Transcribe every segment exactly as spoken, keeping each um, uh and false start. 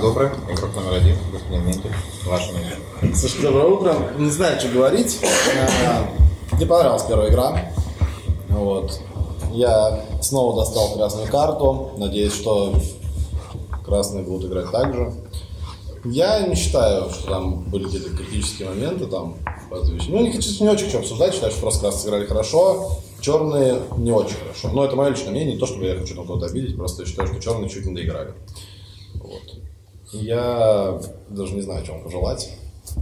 утро. Игрок номер один, господин Ментель. Ваше мнение. Слушай, доброе утро. Не знаю, что говорить. Мне понравилась первая игра. Вот. Я снова достал красную карту. Надеюсь, что красные будут играть так же. Я не считаю, что там были какие-то критические моменты. Там, ну, не хочу, не очень хочу обсуждать. Считаю, что просто красные сыграли хорошо. Черные не очень хорошо. Но это мое личное мнение. Не то, чтобы я хочу там кого-то обидеть. Просто я считаю, что черные чуть не доиграли. Вот. Я даже не знаю, чем пожелать.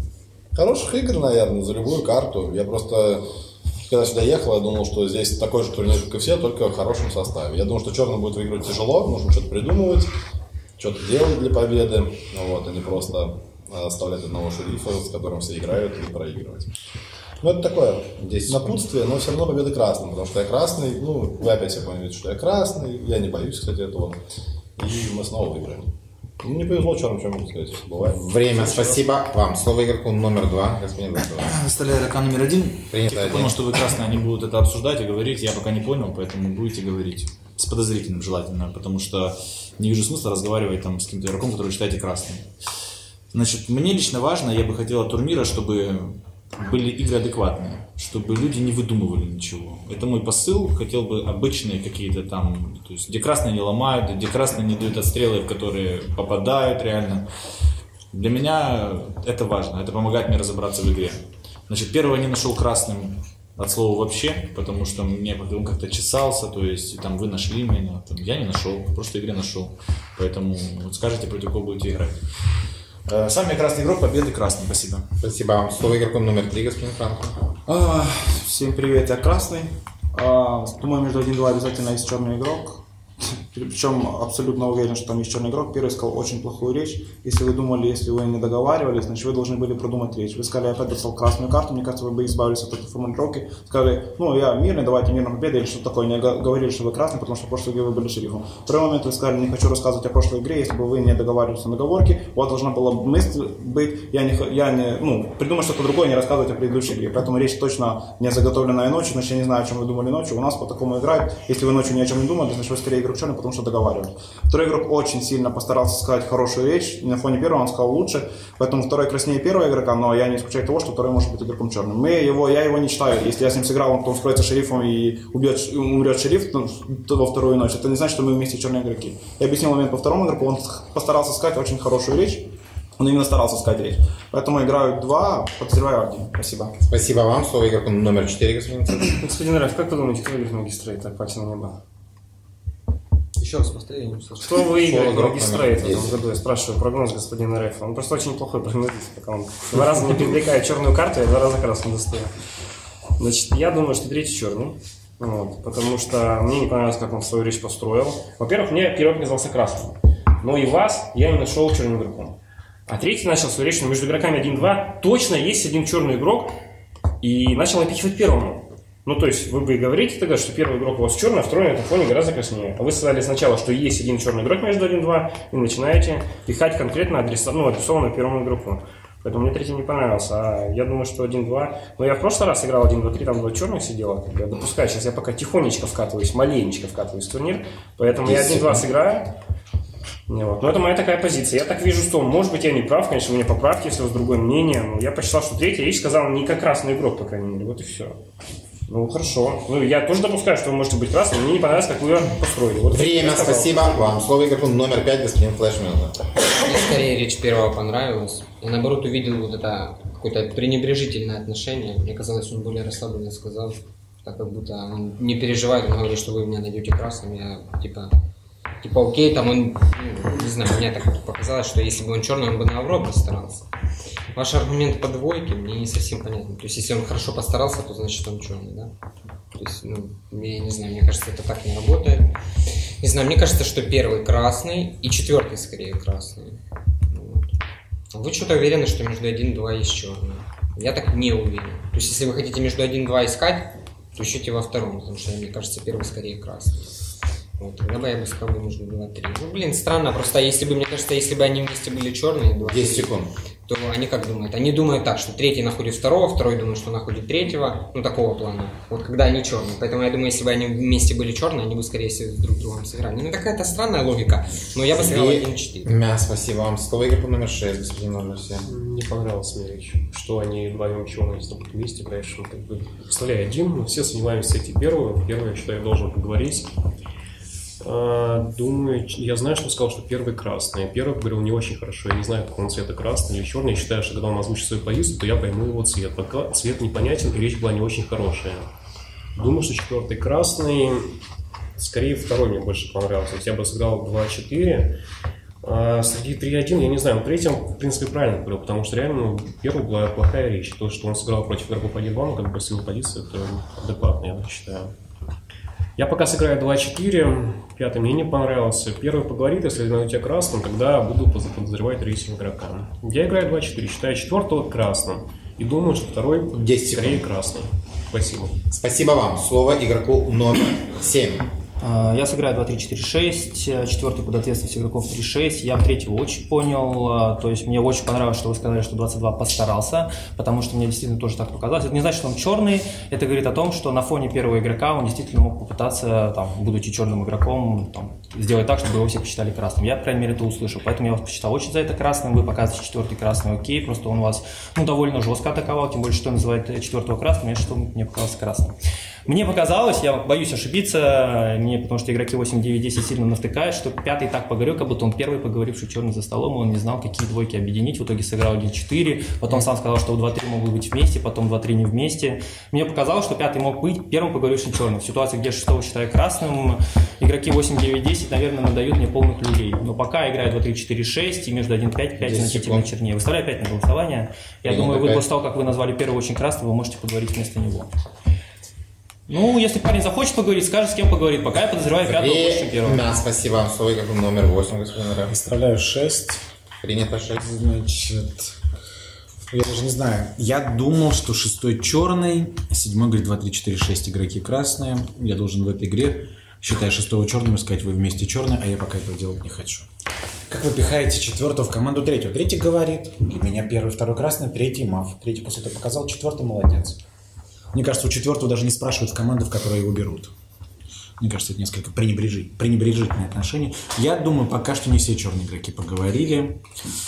Хороших игр, наверное, за любую карту. Я просто, когда сюда ехал, я думал, что здесь такой же турнир, как и все, только в хорошем составе. Я думал, что черным будет выигрывать тяжело, нужно что-то придумывать, что-то делать для победы, вот, а не просто оставлять одного шерифа, с которым все играют, и проигрывать. Ну, это такое здесь напутствие, но все равно победа красным, потому что я красный, ну, вы опять все поймете, что я красный, я не боюсь, кстати, этого, и мы снова выиграем. Ну, не повезло черным, чем могу сказать, бывает. Время, спасибо вам. Слово игроку номер два, господин Владимир. Выставляю игрока номер один. Принято один. Потому что вы красные, они будут это обсуждать и говорить, я пока не понял, поэтому будете говорить с подозрительным желательно, потому что не вижу смысла разговаривать там с каким-то игроком, который считаете красным. Значит, мне лично важно, я бы хотел от турнира, чтобы были игры адекватные, чтобы люди не выдумывали ничего. Это мой посыл. Хотел бы обычные какие-то там, то есть где красные не ломают, где красные не дают отстрелы, в которые попадают реально. Для меня это важно, это помогает мне разобраться в игре. Значит, первого не нашел красным от слова вообще, потому что мне он как-то чесался, то есть там вы нашли меня, там, я не нашел, в прошлой игре нашел. Поэтому вот скажите, против кого будете играть. Сам я красный игрок, победы красный, спасибо. Спасибо вам. Слово игроку номер три, господин Франко. А, всем привет, я красный. А, думаю, между один-два обязательно есть черный игрок. Причем абсолютно уверен, что там есть черный игрок. Первый сказал очень плохую речь. Если вы думали, если вы не договаривались, значит вы должны были продумать речь. Вы сказали, я опять достал красную карту, мне кажется, вы бы избавились от этой формулировки. Сказали, ну я мирный, давайте мирная победа или что-то такое. Не говорили, что вы красный, потому что в прошлой игре вы были шерифом. Второй момент, вы сказали, не хочу рассказывать о прошлой игре, если бы вы не договаривались на договорке, у вас должна была мысль быть, я не, я не ну, придумать что-то другое, не рассказывать о предыдущей игре. Поэтому речь точно не заготовленная ночью, значит я не знаю, о чем вы думали ночью. У нас по такому играют. Если вы ночью ни о чем не думали, значит вы скорее игрок черный, потому что договаривались. Второй игрок очень сильно постарался сказать хорошую речь. На фоне первого он сказал лучше. Поэтому второй краснее первого игрока, но я не исключаю того, что второй может быть игроком черным. Мы его, я его не читаю. Если я с ним сыграл, он потом скроется шерифом и убьет, умрет шериф то, то во вторую ночь, это не значит, что мы вместе черные игроки. Я объяснил момент по второму игроку, он постарался сказать очень хорошую речь. Он именно старался сказать речь. Поэтому играю два, подозреваю один. Спасибо. Спасибо вам. Слово игроку номер четыре, господин Царев. Господин Раф, как вы думаете, кто выиграет магистрейт? Так, пальцем на небо. Еще раз повтори, я не услышал. Кто выиграет магистрейт в этом году? Я спрашиваю прогноз господина Рафа. Он просто очень плохой прогнозист, пока он два раза не привлекает черную карту, я два раза красную достаю. Значит, я думаю, что третий черный. Вот, потому что мне не понравилось, как он свою речь построил. Во-первых, мне первый показался красным. Но и вас я не нашел черным игроком. А третий начал свою речь, но между игроками один-два точно есть один черный игрок и начал напихивать первому. Ну, то есть, вы бы говорите тогда, что первый игрок у вас черный, а второй на этом фоне гораздо краснее. А вы сказали сначала, что есть один черный игрок между один-два, и начинаете пихать конкретно адресо, ну, адресованно первому игроку. Поэтому мне третий не понравился. А я думаю, что один-два... Но я в прошлый раз играл один-два-три, там два черных сидело. Я допускаю, сейчас я пока тихонечко вкатываюсь, маленечко вкатываюсь в турнир. Поэтому я один-два сыграю. Вот. Но это моя такая позиция. Я так вижу, что, может быть, я не прав, конечно, вы меня поправьте, если у вас другое мнение. Но я посчитал, что третий речь сказал не как красный игрок, по крайней мере. Вот и все. Ну, хорошо. Ну, я тоже допускаю, что вы можете быть красным. Мне не понравилось, как вы ее построили. Вот время, спасибо вам. Слово игроку номер пять, господин Флэшмилл. Мне скорее речь первого понравилась. Я, наоборот, увидел вот это какое-то пренебрежительное отношение. Мне казалось, он более расслабленно сказал. Так как будто он не переживает, он говорит, что вы меня найдете красным. Я, типа, типа, окей, там он, ну, не знаю, мне так показалось, что если бы он черный, он бы наоборот постарался. Ваш аргумент по двойке мне не совсем понятен. То есть, если он хорошо постарался, то значит он черный, да? То есть, ну, я не знаю, мне кажется, это так не работает. Не знаю, мне кажется, что первый красный и четвертый скорее красный. Вот. Вы что-то уверены, что между один-два есть черный? Я так не уверен. То есть, если вы хотите между один-два искать, то ищите во втором, потому что, мне кажется, первый скорее красный. Вот, тогда бы я бы сказал, бы нужно было три. Ну, блин, странно, просто если бы, мне кажется, если бы они вместе были черные, десять секунд. то они как думают? Они думают так, что третий находит второго, второй думает, что находит третьего, ну, такого плана. Вот когда они черные. Поэтому я думаю, если бы они вместе были черные, они бы, скорее всего, друг с другом сыграли. Ну, какая-то странная логика, но я бы сыграл один-четыре. Мя, спасибо вам. Слово игры номер шесть, господин номер семь. Не понравилась мне речь, что они вдвоем черные с тобой вместе, конечно, как бы, представляй, один, мы все занимаемся этим первым, первый, я считаю, должен поговорить. А, думаю, я знаю, что он сказал, что первый красный. Первый говорил не очень хорошо, я не знаю, какого он цвета, красный или черный. Я считаю, что когда он озвучит свою позицию, то я пойму его цвет. Пока цвет непонятен, и речь была не очень хорошая. Думаю, что четвертый красный, скорее второй мне больше понравился. Я бы сыграл два-четыре. А среди три-один, я не знаю, в третьем, в принципе, правильно говорил, потому что реально, ну, первый была плохая речь. То, что он сыграл против игроков один-два, ну, как бы с его позиции, это адекватно, я считаю. Я пока сыграю два-четыре, пятый мне не понравился. Первый поговорит, если на у тебя красным, тогда буду подозревать третьего игрока. Я играю два-четыре, считаю четвертого красным. И думаю, что второй скорее красный. Спасибо. Спасибо вам. Слово игроку номер семь. Я сыграю два-три-четыре-шесть, четвертый под ответственность игроков три-шесть. Я в третьего очень понял, то есть мне очень понравилось, что вы сказали, что двадцать два постарался, потому что мне действительно тоже так показалось. Это не значит, что он черный, это говорит о том, что на фоне первого игрока он действительно мог попытаться, там, будучи черным игроком, там, сделать так, чтобы его все посчитали красным. Я, по крайней мере, это услышал, поэтому я вас посчитал очень за это красным. Вы показываете четвертый красный, окей, просто он вас, ну, довольно жестко атаковал, тем более, что называет четвертого красным, я что мне показался красным. Мне показалось, я боюсь ошибиться, мне, потому что игроки восемь, девять, десять сильно навтыкают, что пятый так поговорил, как будто он первый поговоривший черный за столом, и он не знал, какие двойки объединить, в итоге сыграл один-четыре, потом сам сказал, что два-три могут быть вместе, потом два-три не вместе. Мне показалось, что пятый мог быть первым поговорившим черным. В ситуации, где шестого считаю красным, игроки восемь, девять, десять, наверное, надают мне полных людей. Но пока играю два-три-четыре-шесть, и между один-пять, пять значительно чернее. Выставляю пять на голосование. Я и думаю, вы после того, как вы назвали первого очень красного, вы можете поговорить вместо него. Ну, если парень захочет поговорить, скажет, с кем поговорит. Пока я подозреваю пятого больше, чем первого. Да, спасибо вам. Слово игроку номер восемь, господин Рэм. Выставляю шесть. Принято шесть. Значит, я даже не знаю. Я думал, что шестой черный, седьмой говорит два-три-четыре-шесть игроки красные. Я должен в этой игре, считая шестого черным, и сказать, вы вместе черный, а я пока этого делать не хочу. Как вы пихаете четвертого в команду третьего? Третий говорит, для меня первый, второй красный, третий мав. Третий после этого показал, четвертый молодец. Мне кажется, у четвертого даже не спрашивают в команду, в которой его берут. Мне кажется, это несколько пренебрежи... пренебрежительное отношение. Я думаю, пока что не все черные игроки поговорили.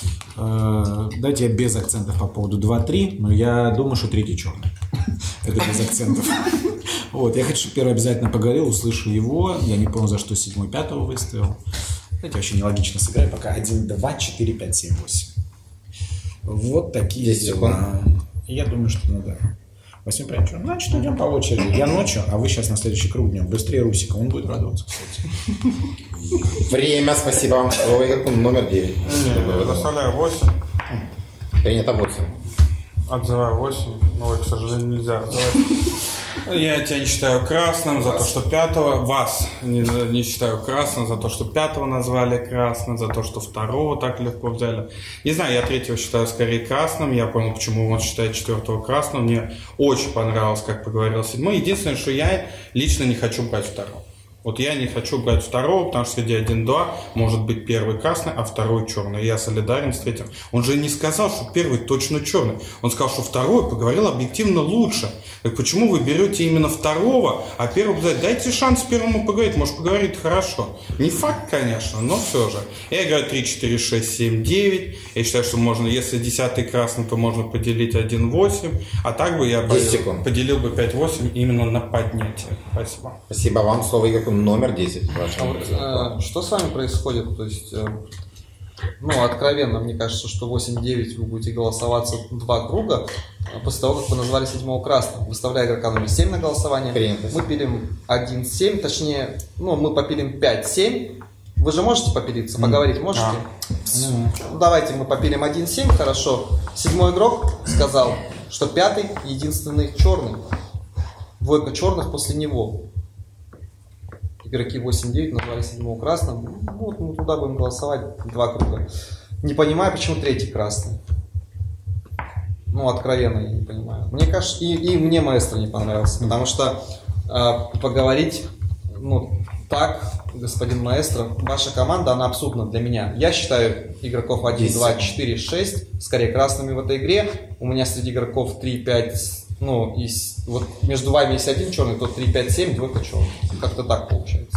Дайте я без акцентов по поводу два-три, но я думаю, что третий черный. Это без акцентов. Вот, я хочу, чтобы первый обязательно поговорил, услышал его. Я не помню, за что седьмой пятого выставил. Знаете, вообще нелогично сыграю. Пока один, два, четыре, пять, семь, восемь. Вот такие дела. Я думаю, что надо... восемь правильно. Значит, идем по очереди. Я ночью, а вы сейчас на следующий круг днем. Быстрее Русика, он будет радоваться, кстати. Время, спасибо вам. Слово игроку номер девять. Заставляю восемь. Принято восемь. Отзываю восемь. Но, к сожалению, нельзя отзывать. Я тебя не считаю красным за то, что пятого, вас не, не считаю красным за то, что пятого назвали красным, за то, что второго так легко взяли. Не знаю, я третьего считаю скорее красным, я понял, почему он считает четвертого красным. Мне очень понравилось, как поговорил седьмой. Единственное, что я лично не хочу брать второго. Вот я не хочу брать второго, потому что среди один-два может быть первый красный, а второй черный. Я солидарен с третьим. Он же не сказал, что первый точно черный. Он сказал, что второй поговорил объективно лучше. Так почему вы берете именно второго, а первого сказать, дайте шанс первому поговорить, может поговорить хорошо. Не факт, конечно, но все же. Я играю три, четыре, шесть, семь, девять. Я считаю, что можно, если десятый красный, то можно поделить один-восемь. А так бы я поделил, поделил бы пять-восемь именно на поднятие. Спасибо. Спасибо вам. Слово игроку номер десять. А вот, э, что с вами происходит? То есть, э, ну, откровенно, мне кажется, что восемь-девять вы будете голосоваться два круга после того, как вы назвали седьмого красным. Выставляя игрока номер семь на голосование. Принято. Мы пилим один-семь, точнее, ну, мы попилим пять-семь. Вы же можете попилиться, поговорить можете? А. Ну, давайте мы попилим один-семь, хорошо. Седьмой игрок сказал, что пятый единственный черный. Двойка черных после него. Игроки восемь-девять назвали седьмого красным. Вот мы туда будем голосовать два круга. Не понимаю, почему третий красный. Ну, откровенно я не понимаю. Мне кажется, и, и мне маэстро не понравился, потому что э, поговорить, ну, Так, господин маэстро, ваша команда, она абсурдна для меня. Я считаю игроков один, два, четыре, шесть, скорее красными в этой игре. У меня среди игроков три, пять, ну, и вот между вами есть один черный, то три, пять, семь, двойка черный. Как-то так получается.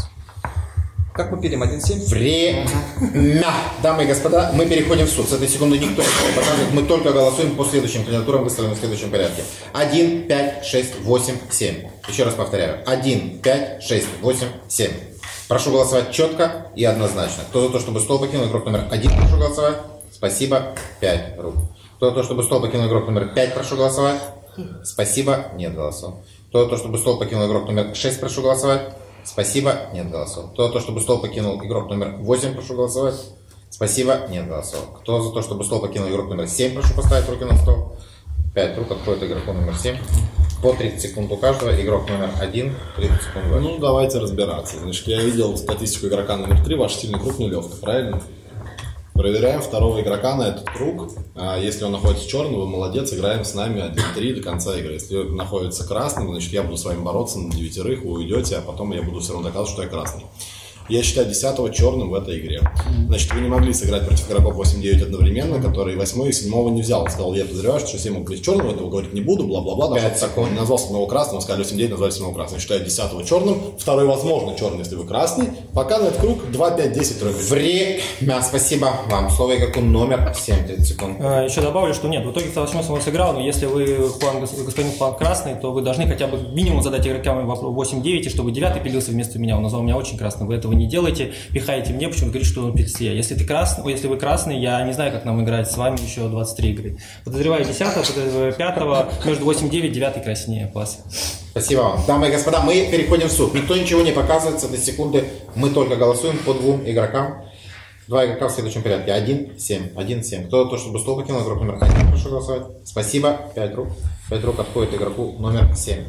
Как мы пилим? один семь? Время. Дамы и господа, мы переходим в суд. С этой секунды никто не показывает. Мы только голосуем по следующим кандидатурам, выставленным в следующем порядке. один, пять, шесть, восемь, семь. Еще раз повторяю. один, пять, шесть, восемь, семь. Прошу голосовать четко и однозначно. Кто за то, чтобы стол покинул игрок номер один, прошу голосовать. Спасибо. пять рук. Кто за то, чтобы стол покинул игрок номер пять, прошу голосовать. Спасибо. Нет голосов. Кто за то, чтобы стол покинул игрок номер шесть, прошу голосовать. Спасибо, нет голосов. Кто за то, чтобы стол покинул игрок номер восемь, прошу голосовать. Спасибо, нет голосов. Кто за то, чтобы стол покинул игрок номер семь, прошу поставить руки на стол. пять рук отходит игроку номер семь. По тридцать секунд у каждого. Игрок номер один, тридцать секунд ваш. Ну, давайте разбираться. Значит, я видел статистику игрока номер три. Ваш сильный круг нулевка, правильно? Проверяем второго игрока на этот круг. А если он находится черным, вы молодец, играем с нами один три до конца игры. Если он находится красным, значит, я буду с вами бороться на девятерых, вы уйдете, а потом я буду все равно доказывать, что я красный. Я считаю десятого черным в этой игре. Значит, вы не могли сыграть против игроков восемь девять одновременно, который восьмой и седьмого не взял. Он сказал, я подозреваю, что семь мог быть черным, этого говорить не буду, бла-бла-бла. пять секунд. Назвал седьмого красным, сказали восемь девять, назвали седьмого красным. Я считаю десятого черным, второй, возможно, черный, если вы красный. Пока на этот круг два, пять, десять, тройка. Время. Спасибо вам. Слово игроку номер семь, тридцать секунд. А, еще добавлю, что нет, в итоге восьмой он сыграл, но если вы Хуан, господин Хуан красный, то вы должны хотя бы минимум задать игрокам вопрос восемь девять, чтобы девятый пилился вместо меня. Он назвал меня очень красным. Вы этого не делаете. Пихаете мне, почему-то говорит, что он пильсе. Если ты красный, если вы красный, я не знаю, как нам играть с вами еще двадцать три игры. Подозреваю десятого, подозреваю пятого, между восемь девять, девятый краснее. Класс. Спасибо вам. Дамы и господа, мы переходим в суд. Никто ничего не показывает с этой секунды. Мы только голосуем по двум игрокам. Два игрока в следующем порядке. один семь. один семь. Кто за то, чтобы стол покинул игрок номер один, прошу голосовать. Спасибо. пять рук. пять рук отходит игроку номер семь.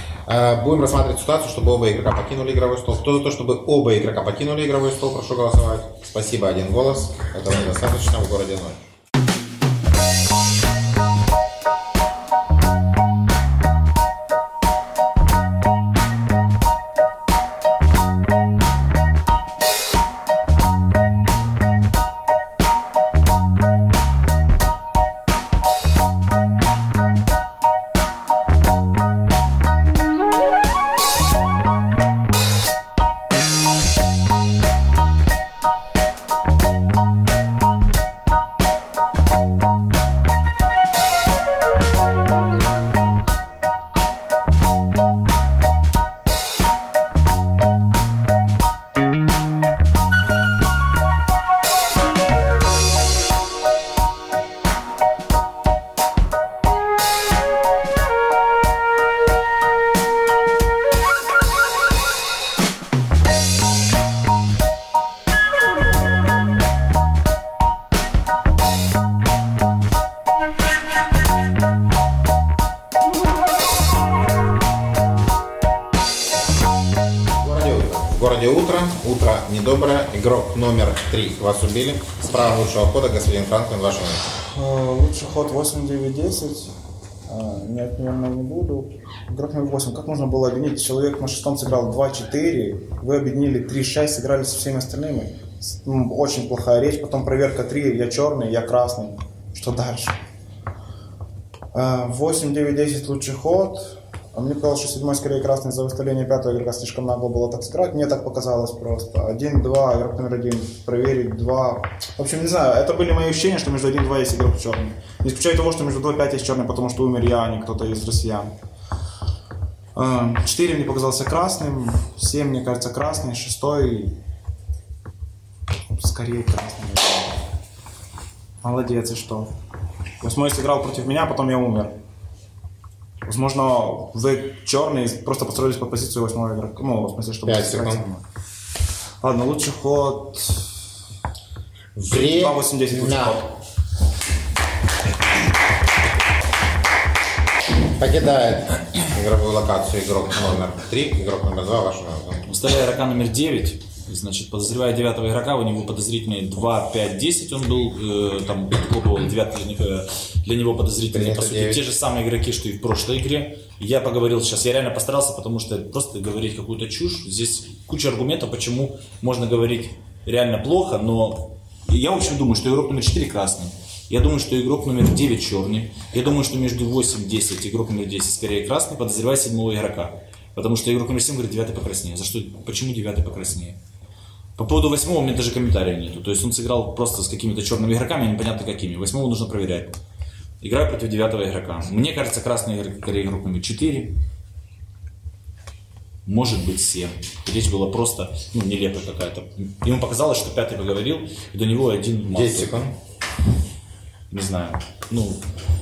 Будем рассматривать ситуацию, чтобы оба игрока покинули игровой стол. Кто за то, чтобы оба игрока покинули игровой стол, прошу голосовать. Спасибо, один голос. Этого недостаточно в городе ноль. Утро недоброе. Игрок номер три. Вас убили. Справа лучшего хода, господин Франклин, ваш номер. Лучший ход восемь девять десять. Нет, наверное, не буду. Игрок номер восемь. Как можно было объединить? Человек на шестом сыграл два четыре. Вы объединили три шесть, сыграли со всеми остальными. Очень плохая речь. Потом проверка три. Я черный, я красный. Что дальше? восемь девять десять лучший ход. А мне показалось, что седьмой скорее красный за выставление пятого игрока слишком нагло было так сыграть. Мне так показалось просто. один два, игрок номер один, проверить, два. В общем, не знаю, это были мои ощущения, что между один два есть игрок черный. Не исключая того, что между два пять есть черный, потому что умер я, а не кто-то из россиян. четыре мне показался красным, семь мне кажется красный, шестой скорее красный. Молодец, и что? Восьмой сыграл против меня, потом я умер. Возможно, вы черные просто построились под позицию восьмого игрока. Ну, в смысле, чтобы... пять секунд. Ладно, лучший ход... Время. два восемь десять лучший ход. Покидает игровую локацию игрок номер три, игрок номер два, ваш номер. Выставляю игрока номер девять. Значит, подозревая девятого игрока, у него подозрительный два, пять, десять, он был, э, там, девятый для, э, для него подозрительный, по сути, те же самые игроки, что и в прошлой игре. Я поговорил сейчас, я реально постарался, потому что просто говорить какую-то чушь, здесь куча аргументов, почему можно говорить реально плохо, но я, в общем, думаю, что игрок номер четыре красный. Я думаю, что игрок номер девять черный. Я думаю, что между восемь и десять игрок номер десять скорее красный, подозревая седьмого игрока. Потому что игрок номер семь говорит, девятый покраснее. За что? Почему девятый покраснее? По поводу восьмого у меня даже комментариев нету. То есть он сыграл просто с какими-то черными игроками, непонятно какими. Восьмого нужно проверять. Играю против девятого игрока. Мне кажется, красный игрок, игрок номер четыре. Может быть семь. Речь была просто, ну, нелепая какая-то. Ему показалось, что пятый поговорил, и до него один мастер. десять секунд. Не знаю. Ну,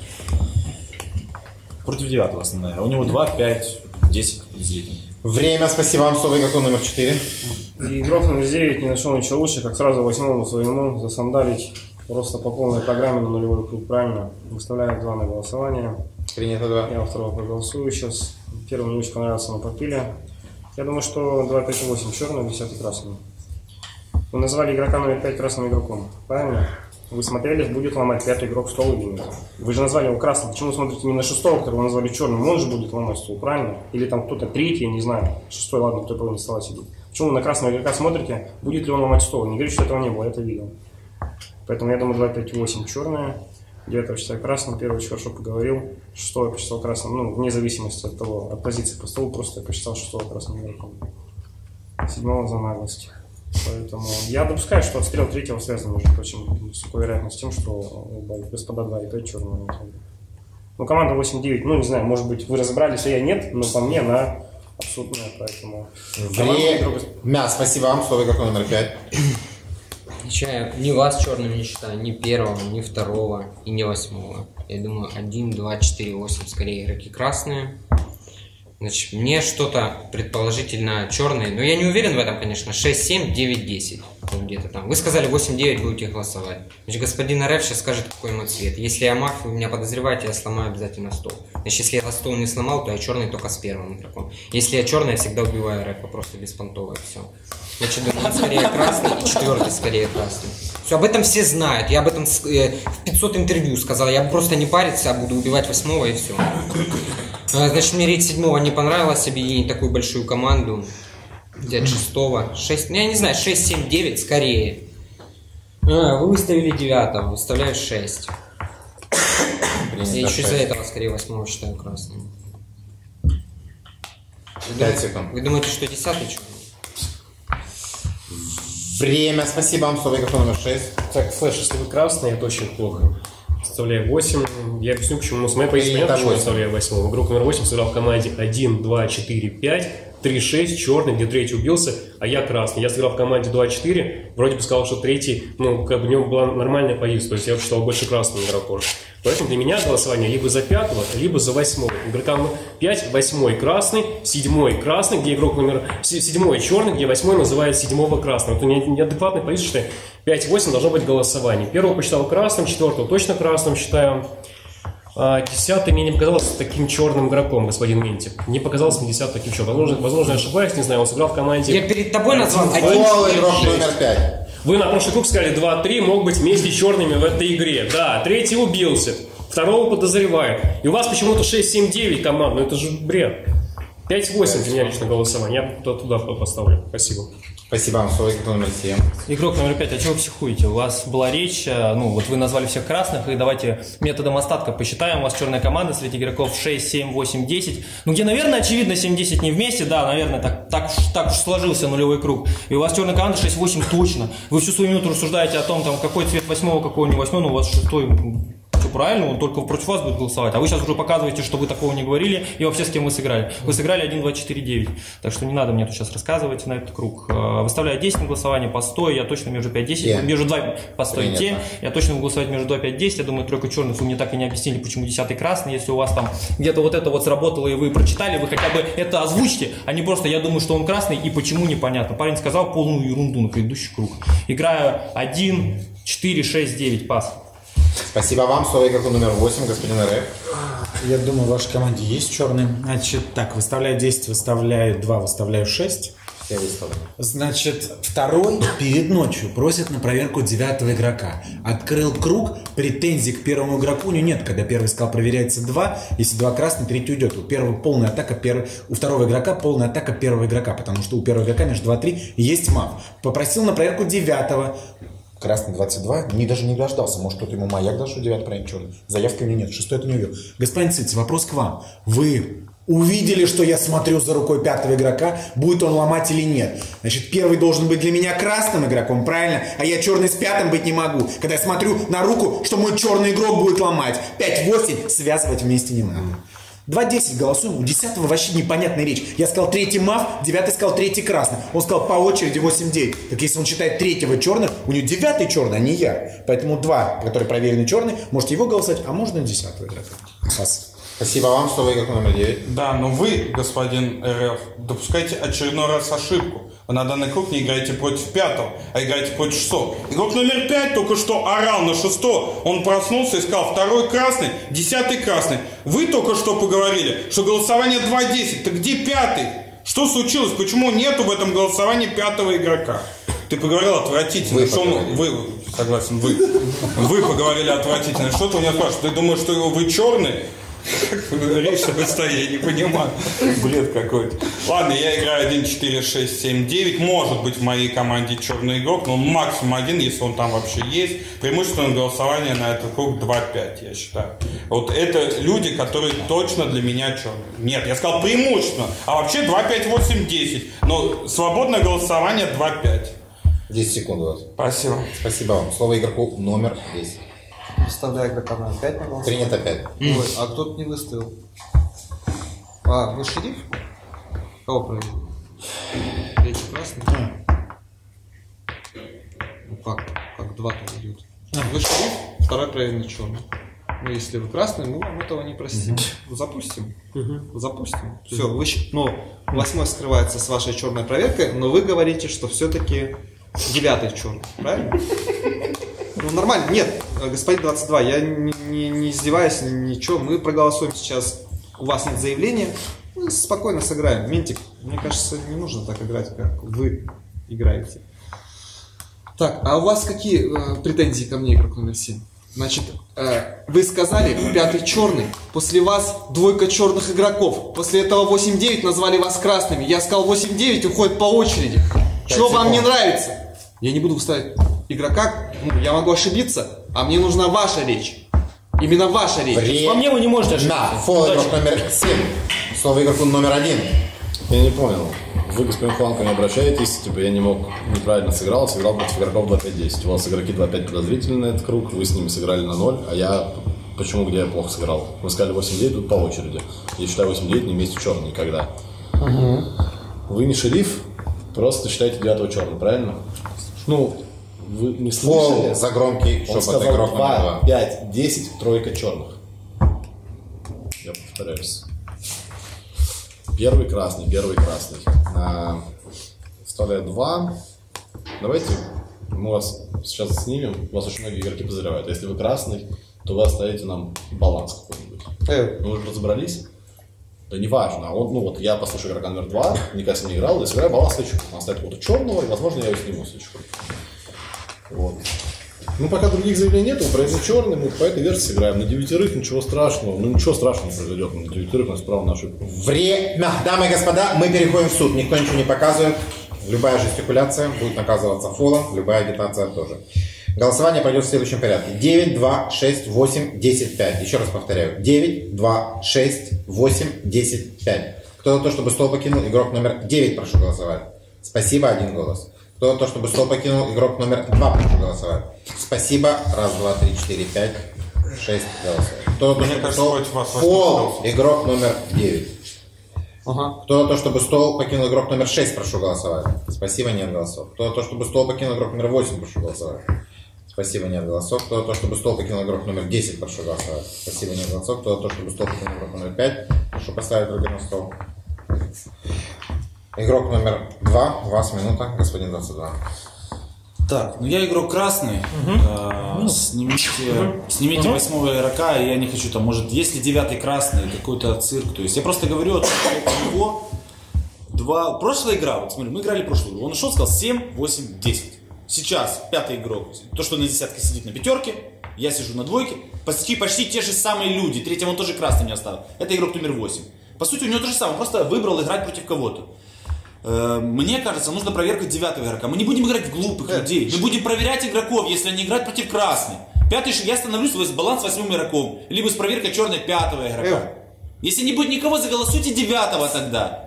против девятого основная. У него два, пять, десять подозрительных. Время, спасибо вам, слово игроку номер четыре. И игрок номер девять не нашел ничего лучше, как сразу восьмому своему засандалить просто по полной программе на нулевой круг, правильно? Выставляю два на голосование. Принято два. Я второго проголосую сейчас. Первый мне очень понравился на попиле. Я думаю, что два, пять, восемь черный, десятый красный. Вы назвали игрока номер пять красным игроком, правильно? Вы смотрели, будет ломать пятый игрок стол или нет. Вы же назвали его красным. Почему смотрите не на шестого, которого вы назвали черным? Он же будет ломать стол, правильно? Или там кто-то третий, я не знаю. Шестой, ладно, кто половине стола сидит. Почему вы на красного игрока смотрите, будет ли он ломать стол? Не говорю, что этого не было, я это видел. Поэтому я думаю, два, пять, восемь черная. Девятого считаю красным, первый очень хорошо поговорил. Шестого я посчитал красным, ну, вне зависимости от того, от позиции по столу, просто я посчитал шестого красным игроком. Седьмого за наглость. Поэтому я допускаю, что отстрел третьего связан, между прочим, с такой вероятностью с тем, что господа два и пять черные. Ну, команда восемь девять, ну, не знаю, может быть, вы разобрались, а я нет, но по мне она абсолютная, поэтому... Время. Спасибо вам, слово игроку номер пять. Я ни вас черным не считаю, ни первого, ни второго и ни восьмого. Я думаю, один, два, четыре, восемь скорее игроки красные. Значит, мне что-то предположительно черные, но я не уверен в этом, конечно, шесть, семь, девять, десять. Где-то там. Вы сказали восемь, девять, будете голосовать. Значит, господин РФ сейчас скажет, какой ему цвет. Если я маг, вы меня подозреваете, я сломаю обязательно стол. Значит, если я стол не сломал, то я черный только с первым игроком. Если я черный, я всегда убиваю РФ, просто беспонтово, и все. Значит, думаю, скорее красный, и четвертый скорее красный. Все, об этом все знают. Я об этом в пятьсот интервью сказал. Я просто не париться, а буду убивать восьмого, и все. Значит, мне рейд седьмого не понравилось, объединить такую большую команду. Взять шестого, шесть, я не знаю, шесть, семь, девять скорее. А, вы выставили девятого, выставляю шесть. Я еще из-за этого скорее восьмого считаю красным. пять секунд. Вы думаете, что десятый что? Время, спасибо вам, слово игроку номер шесть. Так, флеш, если вы красный, это очень плохо. Вставляю восемь. Я объясню, почему. Ну, с моей позиции понятно, почему я вставляю восемь. Игрок номер восемь сыграл в команде один, два, четыре, пять, три, шесть, черный, где третий убился, а я красный. Я сыграл в команде два, четыре, вроде бы сказал, что третий, ну, как бы у него была нормальная позиция, то есть я считал больше красным игроком. Поэтому для меня голосование либо за пятого, либо за восьмого. Игрока номер пять, восьмой красный, седьмой красный, где игрок номер седьмой черный, где восьмой называет седьмого красного. Это неадекватная позиция, что пять восемь должно быть голосование. Первого посчитал красным, четвертого точно красным считаю. А десятый мне не показался таким черным игроком, господин Ментик. Не показался мне десятый таким черным. Возможно, возможно, я ошибаюсь, не знаю, он сыграл в команде... Я перед тобой назвал один, игрок номер пять. Вы на прошлый круг сказали два три, мог быть вместе черными в этой игре. Да, третий убился, второго подозревают. И у вас почему-то шесть семь девять команд, ну это же бред. пять восемь для меня лично голосование, я туда поставлю. Спасибо. Спасибо вам, слово игрок номер семь. Игрок номер пять, а чего вы психуете? У вас была речь, ну вот вы назвали всех красных, и давайте методом остатка посчитаем. У вас черная команда среди игроков шесть, семь, восемь, десять. Ну где, наверное, очевидно, семь десять не вместе, да, наверное, так, так, так уж сложился нулевой круг. И у вас черная команда шесть восемь точно. Вы всю свою минуту рассуждаете о том, там, какой цвет восьмого, какой не восьмой, ну у вас шестой... Все правильно, он только против вас будет голосовать. А вы сейчас уже показываете, что вы такого не говорили, и вообще с кем вы сыграли. Вы сыграли один, два, четыре, девять. Так что не надо мне тут сейчас рассказывать на этот круг. Выставляю десять на голосование, постой, я точно между пять десять, yeah. между два, постойте, я точно буду голосовать между два, пять, десять. Я думаю, тройка черных, вы мне так и не объяснили, почему десятый красный. Если у вас там где-то вот это вот сработало, и вы прочитали, вы хотя бы это озвучьте, а не просто я думаю, что он красный, и почему непонятно. Парень сказал полную ерунду на предыдущий круг. Играю один, четыре, шесть, девять, пас. Спасибо вам, слово игроку номер восемь, господин РФ. Я думаю, в вашей команде есть черный. Значит, так, выставляю десять, выставляю два, выставляю шесть. Все выставлены. Значит, второй перед ночью просит на проверку девятого игрока. Открыл круг, претензий к первому игроку у него нет. Когда первый сказал, проверяется два, если два красных, третий уйдет. У первого полная атака, первый, у второго игрока полная атака первого игрока, потому что у первого игрока между два-три есть мав. Попросил на проверку девятого. Красный двадцать два, не, даже не дождался. Может, кто-то ему маяк дал, что девятый проверит черный. Заявки у него нет, шестой это не увидел. Господин Циц, вопрос к вам. Вы увидели, что я смотрю за рукой пятого игрока, будет он ломать или нет. Значит, первый должен быть для меня красным игроком, правильно? А я черный с пятым быть не могу. Когда я смотрю на руку, что мой черный игрок будет ломать. пять-восемь связывать вместе не надо. два десять голосуем, у десятого вообще непонятная речь. Я сказал третий мав, девятый сказал третий красный. Он сказал по очереди восемь девять. Так если он считает третьего черных, у него девятый черный, а не я. Поэтому два, которые проверены черный, можете его голосовать, а можно десятого игрока. Спасибо вам, слово игрок номер девять. Да, но вы, господин РФ, допускаете очередной раз ошибку. Вы на данный круг не играете против пятого, а играете против шестого. Игрок номер пять только что орал на шестого. Он проснулся и сказал, второй красный, десятый красный. Вы только что поговорили, что голосование два десять. Так где пятый? Что случилось? Почему нету в этом голосовании пятого игрока? Ты поговорил отвратительно. Вы, что он, вы согласен, вы. Вы поговорили отвратительно. Что ты у меня спрашиваешь? Ты думаешь, что вы черный? Речь быстрее, я не понимаю. Бред какой-то. Ладно, я играю один, четыре, шесть, семь, девять. Может быть в моей команде черный игрок, но максимум один, если он там вообще есть. Преимущественное голосование на этот круг два пять, я считаю. Вот это люди, которые точно для меня черные. Нет, я сказал преимущественно. А вообще два пять восемь десять. Но свободное голосование два пять. десять секунд у вас. Спасибо. Спасибо вам. Слово игроку номер десять. Выставляю игрока на пять, пожалуйста. Принято пять. Ой, а кто-то не выставил. А, вы шериф? Кого проверили? Третий красный? Ну как? Как два-то идет. Вы шериф, второй проверенный черный. Ну, если вы красный, мы вам этого не простим. Угу. Запустим. Угу. Запустим. Все, вы, ну, восьмой скрывается с вашей черной проверкой, но вы говорите, что все-таки девятый черный. Правильно? Ну, нормально. Нет, господин двадцать два, я не, не, не издеваюсь, ничего. Мы проголосуем сейчас. У вас нет заявления. Мы спокойно сыграем. Ментик, мне кажется, не нужно так играть, как вы играете. Так, а у вас какие э, претензии ко мне, игрок номер семь? Значит, э, вы сказали, пятый черный. После вас двойка черных игроков. После этого восемь девять назвали вас красными. Я сказал, восемь девять уходит по очереди. Что вам не нравится? Я не буду выставить игрока, ну, я могу ошибиться, а мне нужна ваша речь. Именно ваша речь. Время. По мне вы не можете ошибиться. На, фол игрок номер семь. Слово игроку номер один. Я не понял. Вы, господин Хуанко, не обращаетесь, типа я не мог, неправильно сыграл, сыграл против игроков два пять десять. У вас игроки два пять подозрительны на этот круг, вы с ними сыграли на ноль, а я, почему, где я плохо сыграл? Вы сказали восемь девять, тут по очереди. Я считаю восемь девять не вместе черный никогда. Угу. Вы не шериф, просто считаете девятого черный, правильно? Ну, вы не слышали? Фол за громкий Он шепот игрок номер два. пять, десять, тройка черных. Я повторяюсь. Первый красный, первый красный. А, вставляю два. Давайте мы вас сейчас снимем. Вас очень многие игроки подозревают. Если вы красный, то вы оставите нам баланс какой-нибудь. Э. Мы уже разобрались. Да не важно. Он, ну вот я послушаю игрока номер два, никогда с ним не играл, я сыграю баланс свечу. Он оставит какого-то черного, и возможно я его сниму свечу. Вот. Ну, пока других заявлений нет, мы проявим черный, мы по этой версии сыграем. На девятерых ничего страшного, ну ничего страшного не произойдет. На девятерых у нас право на ошибку. Время. Дамы и господа, мы переходим в суд. Никто ничего не показывает. Любая жестикуляция будет наказываться фолом, любая агитация тоже. Голосование пойдет в следующем порядке. девять, два, шесть, восемь, десять, пять. Еще раз повторяю. девять, два, шесть, восемь, десять, пять. Кто за то, чтобы стол покинул? Игрок номер девять, прошу голосовать. Спасибо, один голос. Кто за то, чтобы стол покинул? Игрок номер два, прошу голосовать. Спасибо. Раз, два, три, четыре, пять, шесть голосов. Кто за то, чтобы стол... Фол. Игрок номер девять. Ага. Кто за то, чтобы стол покинул игрок номер шесть, прошу голосовать. Спасибо, нет голосов. Кто за то, чтобы стол покинул игрок номер восемь, прошу голосовать. Спасибо, нет голосов. Кто за то, чтобы стол покинул игрок номер десять, прошу голосовать. Спасибо, нет голосов. Кто за то, чтобы стол покинул игрок номер пять, прошу поставить руки на стол. Игрок номер два, у вас минута, господин двадцать два. Так, ну я игрок красный. Угу. Э, снимите, снимите угу. восьмого игрока, я не хочу там, может, если девятый красный, какой-то цирк. То есть я просто говорю о том, что у него два. Прошлая игра, вот смотри, мы играли прошлую игру. Он ушел, сказал семь, восемь, десять. Сейчас пятый игрок, то, что на десятке сидит на пятерке, я сижу на двойке. Почти, почти те же самые люди. Третьего он тоже красным не оставил. Это игрок номер восемь. По сути, у него то же самое. Он просто выбрал играть против кого-то. Мне кажется, нужно проверка девятого игрока. Мы не будем играть в глупых людей. Мы будем проверять игроков, если они играют против красных. Пятый, я становлюсь в баланс восьмым игроком. Либо с проверкой черной пятого игрока. Если не будет никого, заголосуйте девятого тогда.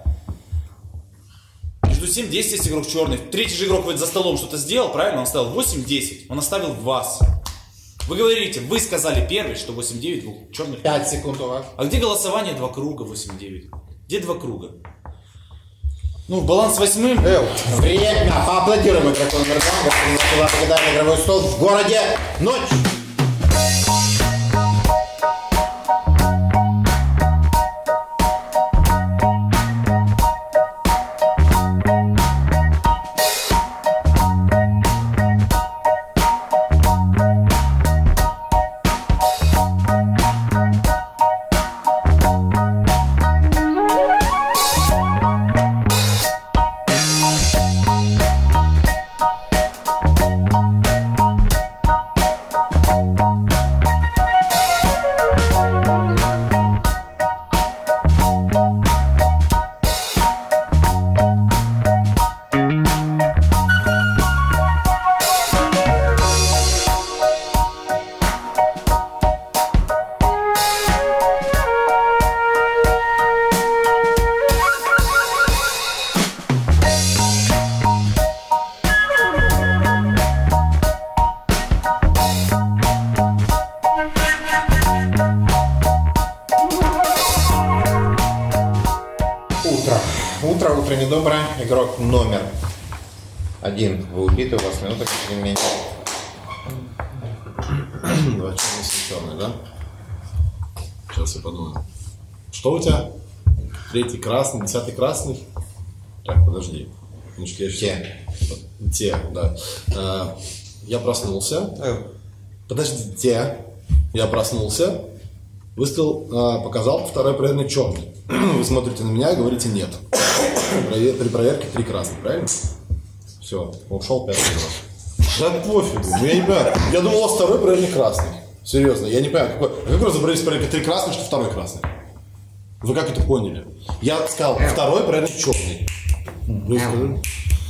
Между семь десять есть игрок черный. Третий же игрок за столом что-то сделал, правильно? Он ставил восемь десять. Он оставил вас. Вы говорите, вы сказали первый, что восемь девять двух черных. пять секунд у вас. А где голосование два круга восемь девять? Где два круга? Ну, баланс восьмым. Эл, время. Поаплодируем игроку номер два. Господин Максимов покидает игровой стол в городе ночь. Утро, утро недоброе. Игрок номер один. Вы убиты, у вас минута, как не менее. Два черный, черный, да? Сейчас я подумаю. Что у тебя? Третий красный, десятый красный? Так, подожди. Я Те. Те, да. А, я проснулся. Подождите. Я проснулся. Выставил, а, показал второй проверенный черный. Вы смотрите на меня и говорите нет. При проверке три красных, правильно? Все, ушел пятый игрок. Да пофигу, ну я не понимаю. Я думал, у вас второй проверенный красный. Серьезно, я не понимаю, какой... Как разобрались в проверке три красных, что второй красный? Вы как это поняли? Я сказал, второй проверенный черный. Вы сказали...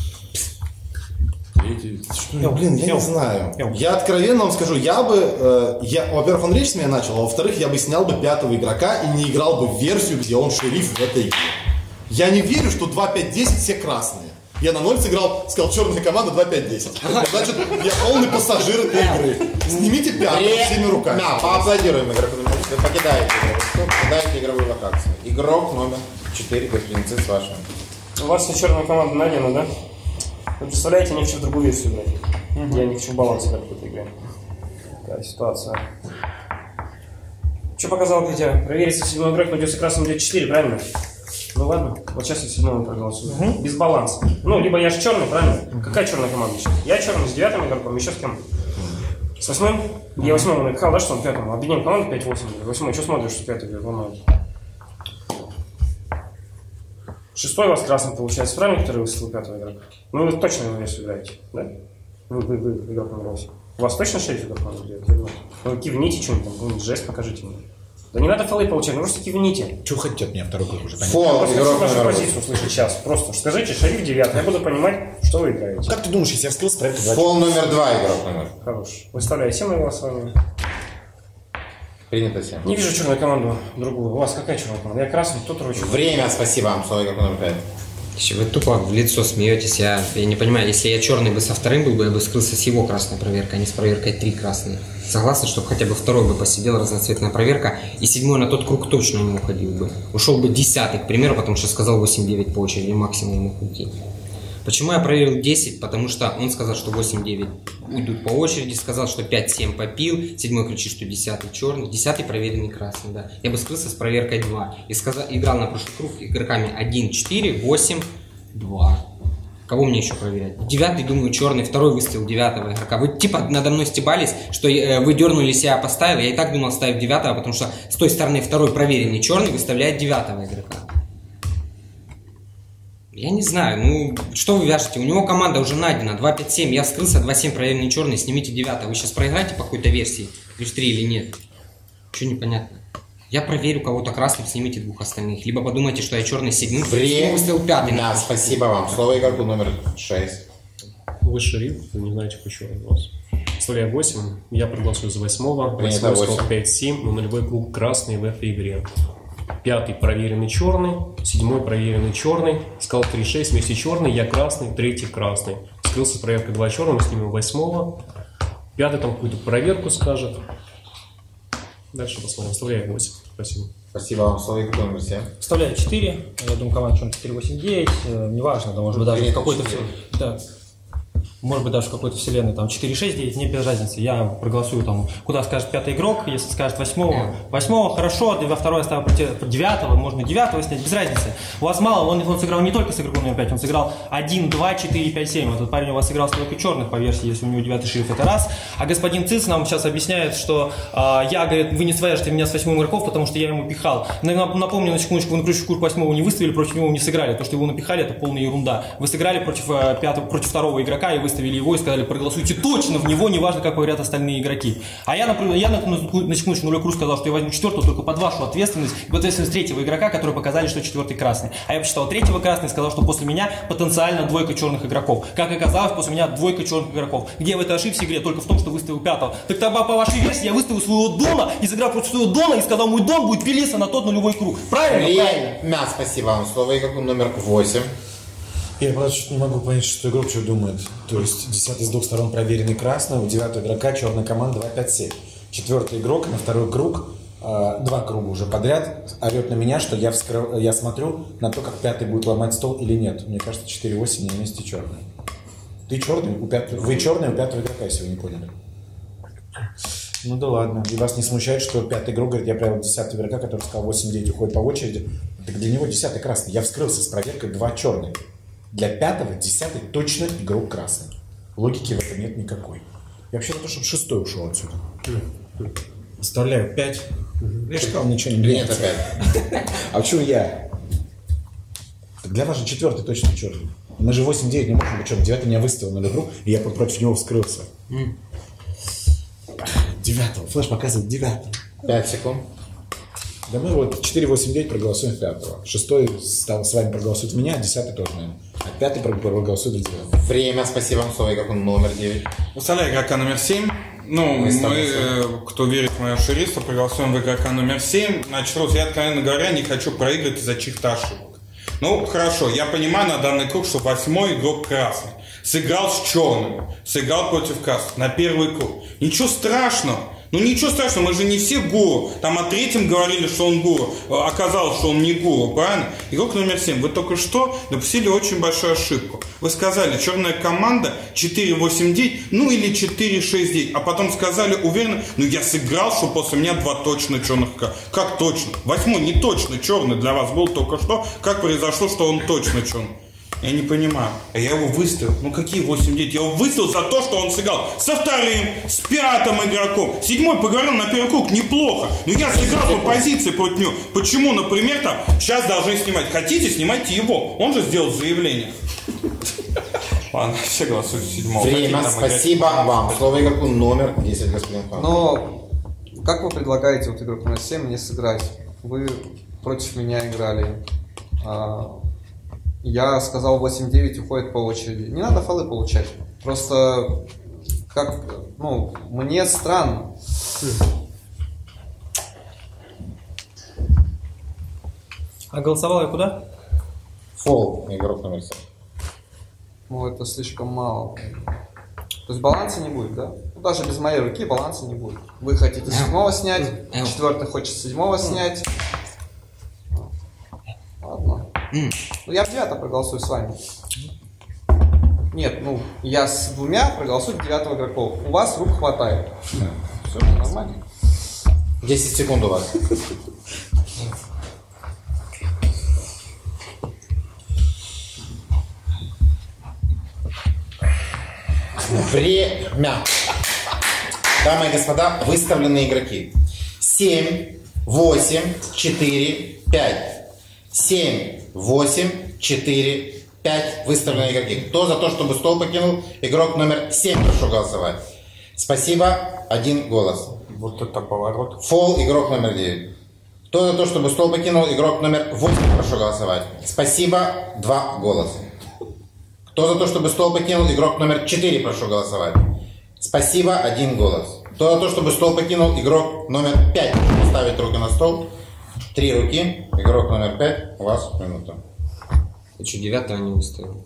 Что, блин, я не знаю. Я откровенно вам скажу, я бы, э, я, во-первых, он речь с меня начал, а во-вторых, я бы снял бы пятого игрока и не играл бы в версию, где он шериф в этой игре. Я не верю, что два пять десять все красные. Я на ноль сыграл, сказал, черная команда два пять десять. Значит, я полный пассажир этой игры. Снимите пятого всеми руками. Да, поаплодируем игроку номер четыре. Вы покидаете игровой стол, покидаете игровую локацию. Игрок номер четыре, господин Цис, вашим. У вас вся черная команда найдена, да? Вы представляете, я не хочу в другую версию играть. Uh-huh. Я не хочу в баланс играть в этой игре. Такая ситуация. Что показал Петя? Проверится седьмой игрок, найдется красным идет четыре, правильно? Ну ладно, вот сейчас я седьмой проголосую. Uh-huh. Без баланса. Ну, либо я же черный, правильно? Uh-huh. Какая черная команда сейчас? Я черный с девятым игроком, еще с кем? С восьмым? Uh-huh. Я восьмым напихал, да, что он пятым? Объединим команду пять восемь. Восьмой, что смотришь, что пятый игрок ломает? Шестой у вас красный получается, правильно, который выставил пятого игрока? Ну, вы точно его версию играете, да? Вы, вы, вы игрок номер восемь. У вас точно шесть игрок надо делать? Ну, кивните что-нибудь там, какой-нибудь жест покажите мне. Да не надо фолы получать, ну просто кивните. Что хотите от меня второй круг уже? Фол, я просто хочу вашу позицию услышать сейчас. Просто скажите, шериф девятый, я буду понимать, что вы играете. Как ты думаешь, если я вскрылся, проект два? Фол номер два, игрок номер. Хорош. Выставляю семь на голосование. Принято семь. Не вижу черную команду другую. У вас какая черная команда? Я красный, кто второй черный? Время, спасибо вам, слово игроку номер пять. Если вы тупо в лицо смеетесь, я, я не понимаю, если я черный бы со вторым был бы, я бы скрылся с его красной проверкой, а не с проверкой три красные. Согласны, чтобы хотя бы второй бы посидел, разноцветная проверка, и седьмой на тот круг точно не уходил бы. Ушел бы десятый, к примеру, потому что сказал восемь девять по очереди, максимум мог уйти. Почему я проверил десять? Потому что он сказал, что восемь девять уйдут по очереди, сказал, что пять семь попил, седьмой кричит, что десятый черный, десятый проверенный красный, да. Я бы скрылся с проверкой два. И сказал, играл на прошлый круг игроками один четыре, восемь, два. Кого мне еще проверять? Девятый, думаю, черный, второй выставил девятого игрока. Вы типа надо мной стебались, что э, вы дернулись, я поставил. Я и так думал ставить девятого, потому что с той стороны второй проверенный черный выставляет девятого игрока. Я не знаю, ну, что вы вяжете? У него команда уже найдена, два пять семь, я вскрылся, два семь проверенный черный, снимите девятое. Вы сейчас проиграете по какой-то версии, плюс три или нет? Что непонятно? Я проверю кого-то красным, снимите двух остальных. Либо подумайте, что я черный седьмым, Время. выставил пятый. Да, спасибо вам. Слово игроку номер шесть. Вы шериф, вы не знаете, почему у вас. Составляю восемь, я проголосую за восьмого. Принято восемь. пять семь, но нулевой круг красный в этой игре. Пятый проверенный черный, седьмой проверенный черный, сказал три шесть, вместе черный, я красный, третий красный. Скрылся с проверкой два черного, снимем восьмого. Пятый там какую-то проверку скажет. Дальше посмотрим. Вставляю восемь. Спасибо. Спасибо вам. Слово игроку номер семь. Вставляю четыре. Я думаю, команда что-нибудь четыре восемь девять. Э, неважно, да, может быть, даже в какой-то... Да. Может быть, даже в какой-то вселенной, там, четыре шесть девять, не без разницы. Я проголосую, там, куда скажет пятый игрок, если скажет восьмого. Восьмого, хорошо, во второй оставил против девятого, можно девятого снять, без разницы. У вас мало, он, он сыграл не только с игроком номер пять, он сыграл один, два, четыре, пять, семь. Этот парень у вас сыграл с только черных, по версии, если у него девятый шериф, это раз. А господин Циц нам сейчас объясняет, что э, я, говорит, вы не свяжете меня с восьмым игроков, потому что я ему пихал. Напомню, на секундочку, вы на крючку восьмого не выставили, против него не сыграли. То, что его напихали, это полная ерунда. Вы сыграли против, э, пятого, против второго игрока и выставили его и сказали, проголосуйте точно в него, неважно, как говорят остальные игроки. А я, например, я на, на, на секундочку нулевой круг сказал, что я возьму четвертого только под вашу ответственность и под ответственность третьего игрока, которые показали, что четвертый красный. А я посчитал третьего красный и сказал, что после меня потенциально двойка черных игроков. Как оказалось, после меня двойка черных игроков. Где в этой ошибся игре? Только в том, что выставил пятого. Так тогда по вашей версии я выставил своего Дона и сыграл против своего Дона и сказал, мой Дон будет пилиться на тот нулевой круг. Правильно? Время. Правильно. Спасибо вам. Слово игроку номер восемь. Я просто что-то не могу понять, что игрок что думает. То есть десятый с двух сторон проверенный красный, у девятого игрока черная команда два пять семь. Четвертый игрок на второй круг, э, два круга уже подряд, орет на меня, что я, вскрыл, я смотрю на то, как пятый будет ломать стол или нет. Мне кажется, четыре восемь на месте черный. Ты черный, у пятого, вы черный у пятого игрока, если вы не поняли. Ну да ладно. И вас не смущает, что пятый игрок говорит, я провел десятого игрока, который сказал восемь девять уходит по очереди. Так для него десятый красный. Я вскрылся с проверкой два черных. Для пятого, десятый точно игрок красный. Логики в этом нет никакой. Я вообще за то, чтобы шестой ушел отсюда. Оставляю пять. Я же сказал, ничего не меняется. Нет, А почему я? Так для вас же четвертый точно черный. Мы же восемь девять не можем быть черным. Девятый меня выставил на игру, и я против него вскрылся. Девятого. Флэш показывает девятого. пять секунд. Да мы вот четыре восемь девять проголосуем пятого. Шестой стал с вами проголосует меня, а десятый тоже, наверное. А пятый проголосует за девятого. Время. Спасибо вам. Слово игроку номер девять. Выставляю игрока номер семь. Ну, мы, э, кто верит в мое шерифство, проголосуем в игрока номер семь. Значит, Рус, я, откровенно говоря, не хочу проигрывать из-за чьих-то ошибок. Ну, хорошо, я понимаю на данный круг, что восьмой игрок красный. Сыграл с черным, сыграл против красных на первый круг. Ничего страшного. Ну ничего страшного, мы же не все гуру. Там о третьем говорили, что он гуру. Оказалось, что он не гуру, правильно? Игрок номер семь. Вы только что допустили очень большую ошибку. Вы сказали, черная команда четыре восемь девять, ну или четыре шесть девять. А потом сказали уверенно, ну я сыграл, что после меня два точно черных. Как точно? Восьмой не точно черный для вас был только что. Как произошло, что он точно черный? Я не понимаю. А я его выставил. Ну какие восемь девять? Я его выставил за то, что он сыграл со вторым, с пятым игроком. Седьмой поговорил на первый круг. Неплохо. Но я сыграл по позиции против него. Почему, например, там, сейчас должны снимать? Хотите, снимайте его. Он же сделал заявление. Ладно, все голосуют седьмого. Время. Спасибо вам. Слово игроку номер десять, господин Павел. Но как вы предлагаете вот игрок номер семь мне сыграть? Вы против меня играли. Я сказал восемь девять уходит по очереди. Не надо фолы получать. Просто как, ну, мне странно. А голосовал я куда? Фол, игрок номер семь. Ну, это слишком мало. То есть баланса не будет, да? Ну, даже без моей руки баланса не будет. Вы хотите седьмого снять, четвертый хочет седьмого снять. Ладно. Ну, я в девятом проголосую с вами. Нет, ну, я с двумя проголосую девятого игроков. У вас рук хватает. Все нормально. десять секунд у вас. Время. Дамы и господа, выставленные игроки. семь, восемь, четыре, пять. семь, восемь, четыре, пять выставленные игроки. Кто за то, чтобы стол покинул? Игрок номер семь, прошу голосовать. Спасибо, один голос. Вот это поворот. Фол, игрок номер девять. Кто за то, чтобы стол покинул? Игрок номер восемь, прошу голосовать. Спасибо, два голоса. Кто за то, чтобы стол покинул? Игрок номер четыре, прошу голосовать. Спасибо, один голос. Кто за то, чтобы стол покинул? Игрок номер пять. Ставить руки на стол. Три руки. Игрок номер пять. У вас минута. Ты что, девятого не выставил?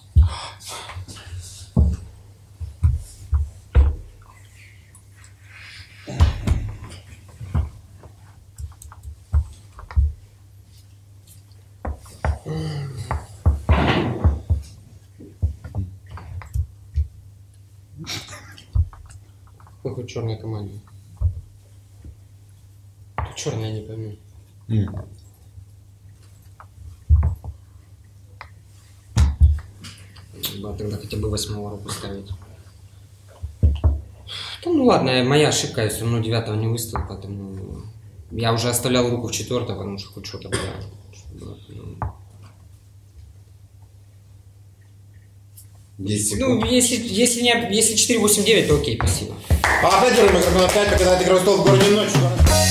Какой черной команде? Тут черная, я не пойму. Mm. Да, тогда хотя бы восьмого руку ставить. Да, ну ладно, моя ошибка, я все равно девятого не выставил, поэтому я уже оставлял руку в четвертого, потому что хоть что-то было. десять секунд. Ну, если, если, не, если четыре восемь девять, то окей, спасибо. Аплодируем игроку номер пять, покидает игровой стол в городе ночью.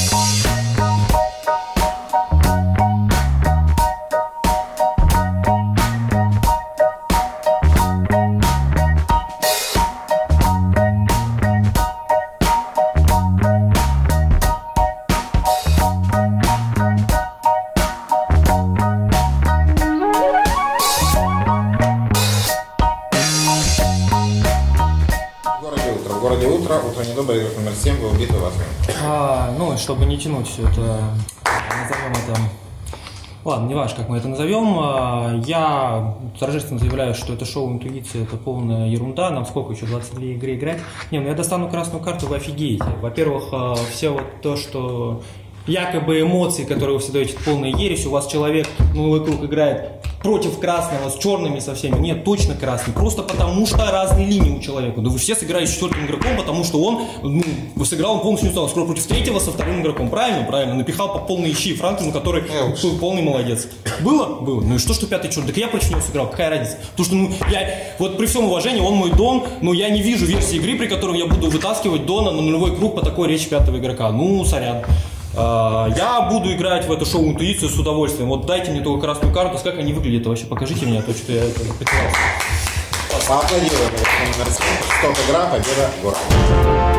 Вы убиты вас. А, ну, чтобы не тянуть все это, назовем это... Ладно, не важно, как мы это назовем. Я торжественно заявляю, что это шоу «Интуиция» — это полная ерунда. Нам сколько еще, двадцать две игры играть? Не, ну я достану красную карту, вы офигеете. Во-первых, все вот то, что... Якобы эмоции, которые вы все даете, полная ересь. У вас человек, ну, вокруг играет против красного, с черными со всеми. Нет, точно красный. Просто потому что разные линии у человека. Да вы все сыграли с четвертым игроком, потому что он, ну, сыграл он полностью не стал. Скоро против третьего со вторым игроком. Правильно? Правильно. Напихал по полной ищи Франклину, который был полный молодец. Было? Было. Ну и что, что пятый черт? Так я против него сыграл. Какая разница? Потому что, ну, я, вот при всем уважении, он мой Дон, но я не вижу версии игры, при которой я буду вытаскивать Дона на нулевой круг по такой речи пятого игрока. Ну, сорян. Я буду играть в это шоу «Интуицию» с удовольствием. Вот дайте мне только красную карту, как они выглядят вообще. Покажите мне, а то что я потерялся. Поаплодируем. Стоп игра, победа, город.